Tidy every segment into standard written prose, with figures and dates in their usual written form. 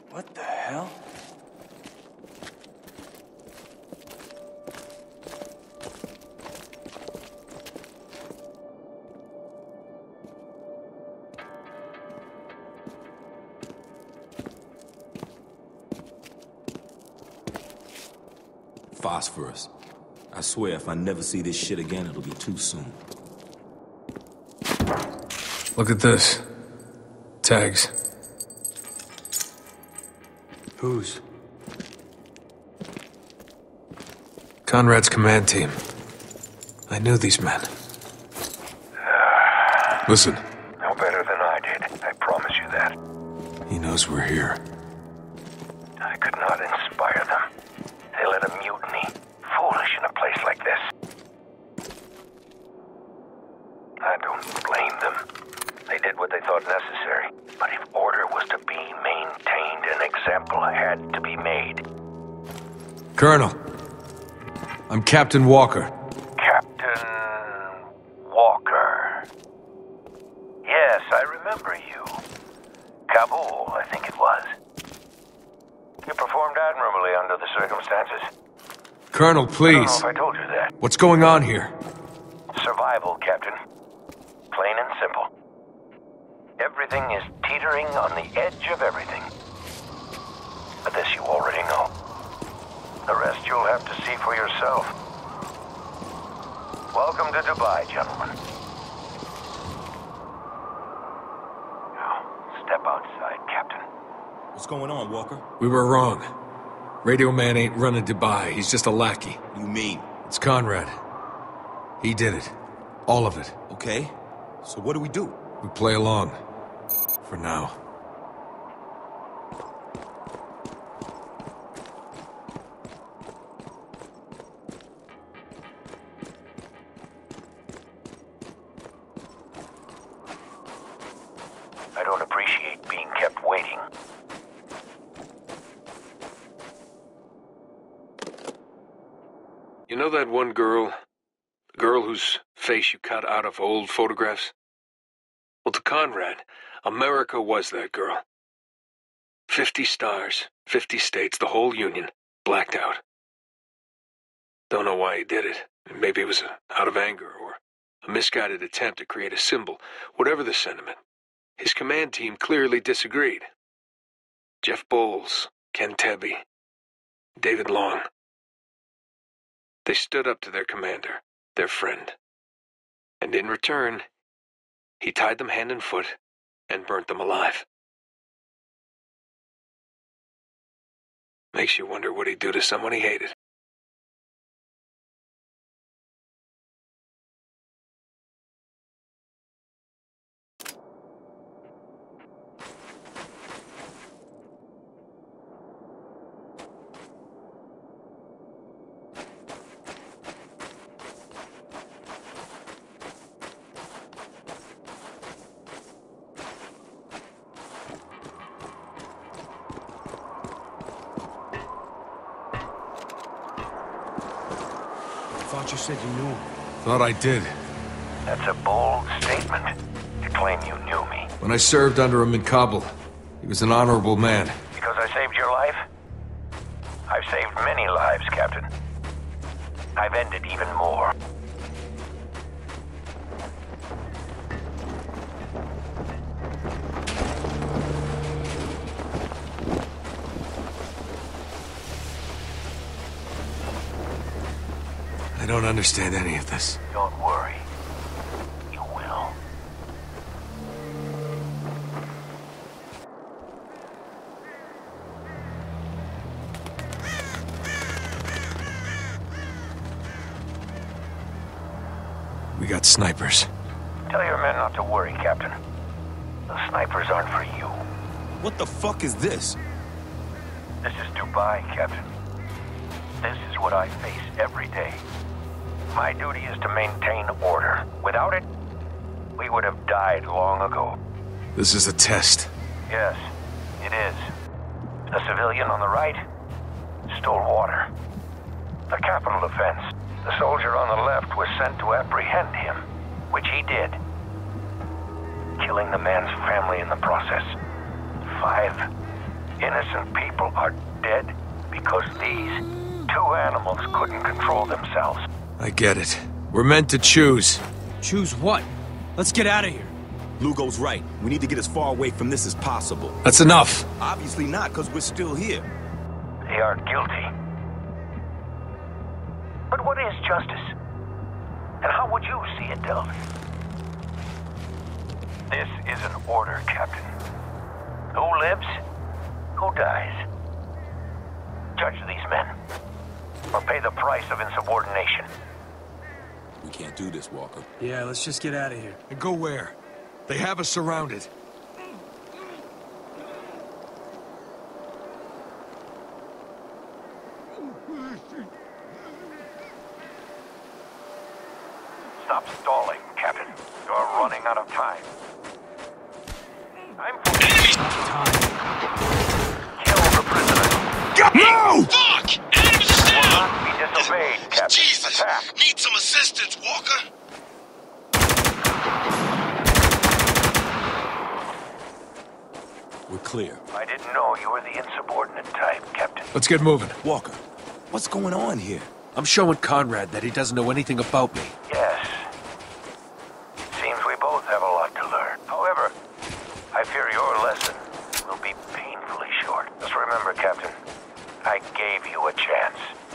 What the hell? Phosphorus. I swear if I never see this shit again, it'll be too soon. Look at this. Tags. Whose? Conrad's command team. I knew these men. Listen. No better than I did. I promise you that. He knows we're here. I could not inspire them. They let a mutiny. Foolish in a place like this. I don't blame them. They did what they thought necessary. But if order was to be maintained, an example had to be made. Colonel. I'm Captain Walker. Captain Walker. Yes, I remember you. Kabul, I think it was. You performed admirably under the circumstances. Colonel, I don't know please. if I told you that. What's going on here? Survival, Captain. Plain and simple. Everything is teetering on the edge of everything. But this you already know. The rest you'll have to see for yourself. Welcome to Dubai, gentlemen. Now, step outside, Captain. What's going on, Walker? We were wrong. Radio Man ain't running Dubai. He's just a lackey. What do you mean? It's Conrad. He did it. All of it. Okay. So what do we do? We play along. For now. I don't appreciate being kept waiting. You know that one girl? The girl whose face you cut out of old photographs? Well, to Conrad, America was that girl. 50 stars, 50 states, the whole Union, blacked out. Don't know why he did it. Maybe it was out of anger or a misguided attempt to create a symbol. Whatever the sentiment, his command team clearly disagreed. Jeff Bowles, Ken Tebby, David Long. They stood up to their commander, their friend. And in return, he tied them hand and foot and burnt them alive. Makes you wonder what he'd do to someone he hated. Thought you said you knew him. Thought I did. That's a bold statement to claim you knew me. When I served under him in Kabul, he was an honorable man. Because I saved your life? I've saved many lives, Captain. I've ended even more. I don't understand any of this. Don't worry. You will. We got snipers. Tell your men not to worry, Captain. The snipers aren't for you. What the fuck is this? This is Dubai, Captain. This is what I face every day. My duty is to maintain order. Without it, we would have died long ago. This is a test. Yes, it is. A civilian on the right stole water. A capital offense. The soldier on the left was sent to apprehend him, which he did, killing the man's family in the process. 5 Innocent people are dead because these two animals couldn't control themselves. I get it. We're meant to choose. Choose what? Let's get out of here. Lugo's right. We need to get as far away from this as possible. That's enough. Obviously not, because we're still here. They are guilty. But what is justice? And how would you see it, Delvin? This is an order, Captain. Who lives? Who dies? Judge these men, or pay the price of insubordination. We can't do this, Walker. Yeah, let's just get out of here. And go where? They have us surrounded. Stop stalling, Captain. You're running out of time. I'm for kill the prisoner. No! Fuck! Enemies is Will down! not be disobeyed, Captain. Jesus! Attack. Need some assistance, Walker? We're clear. I didn't know you were the insubordinate type, Captain. Let's get moving. Walker, what's going on here? I'm showing Conrad that he doesn't know anything about me. Yes. Seems we both have a lot to learn. However, I fear your lesson will be painfully short. Just remember, Captain, I gave you a chance.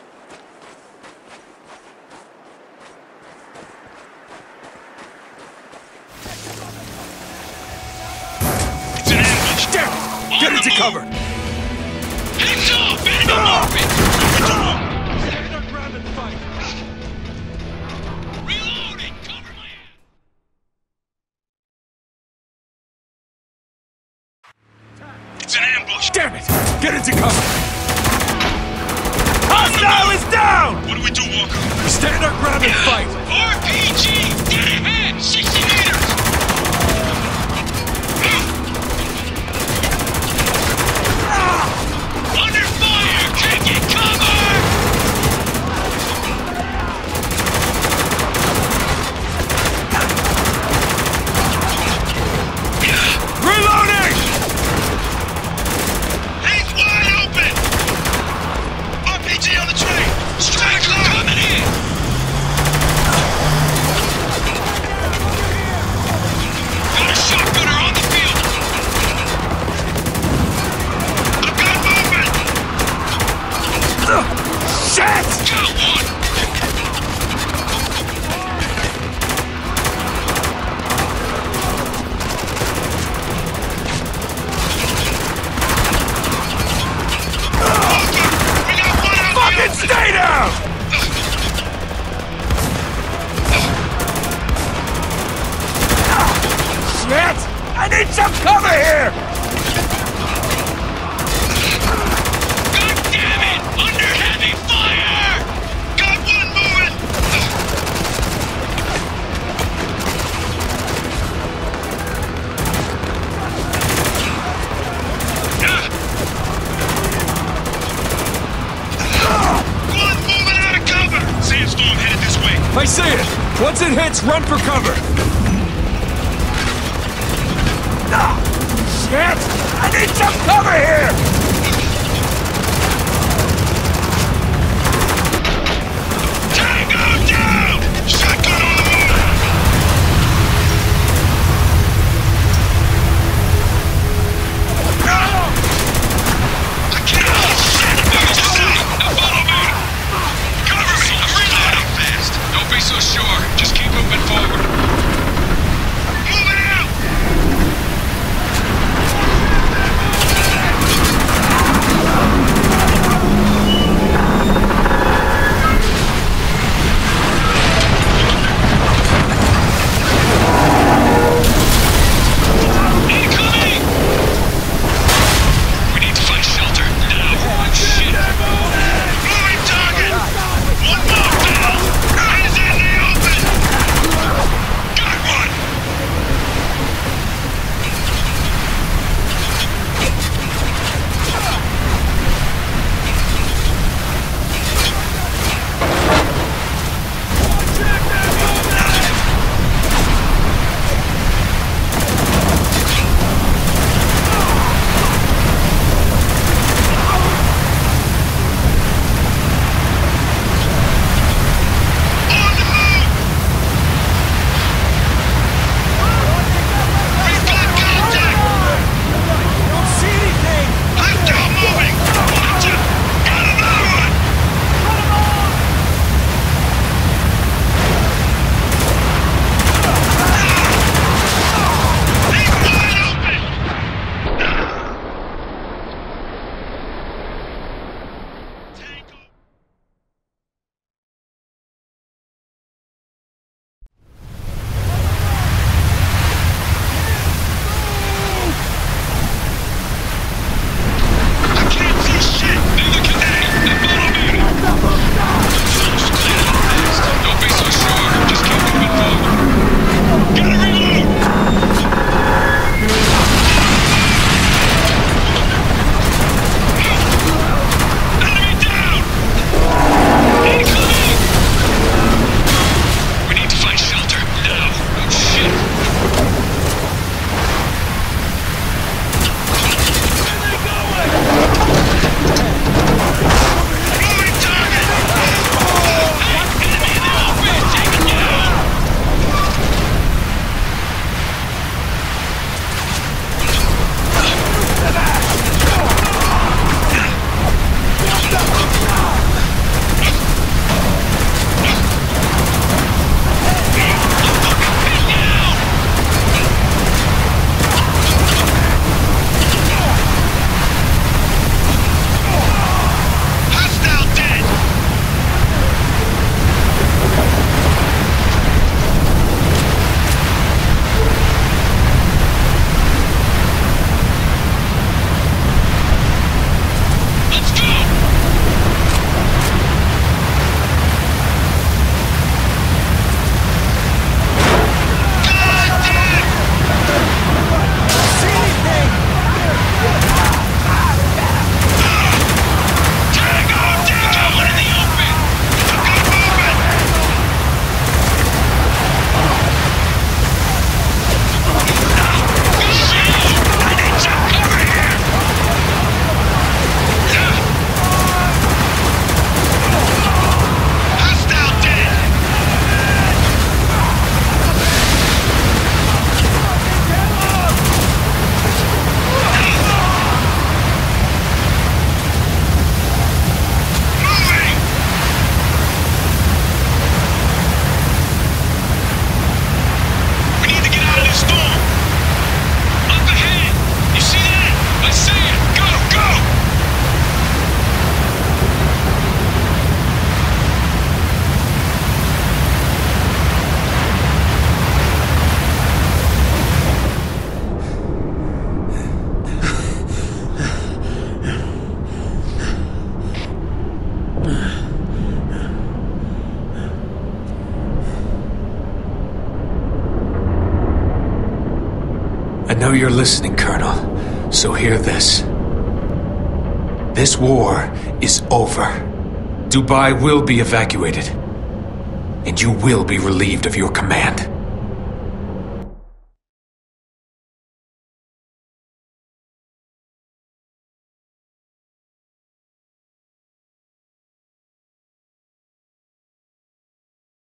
It's an ambush! Damn it! Get into cover! Heads off! Enemy movement! Reloading! Cover my ass! It's an ambush! Damn it! Get into cover! Hostile is down! What do we do, Walker? Stand our ground and fight! RPG! Dead ahead! 60 meters! Under fire! Taking cover! Reloading! He's wide open! RPG on the train! Straggler coming in! Got a shotgunner on the field! I've got movement! Shit! Got one! Walker! We got one out Fucking the stay down! Shit! I need some cover here! God damn it! Under heavy fire! Got one moving! One moving out of cover! Sandstorm headed this way. I see it! Once it hits, run for cover! Shit! I need some cover here! Tango down! Shotgun on the move! I can't shit! Just say, now follow me! Cover me! I'm reloading fast! Don't be so sure. Just keep moving forward. Moving out! I know you're listening, Colonel, so hear this. This war is over. Dubai will be evacuated, and you will be relieved of your command.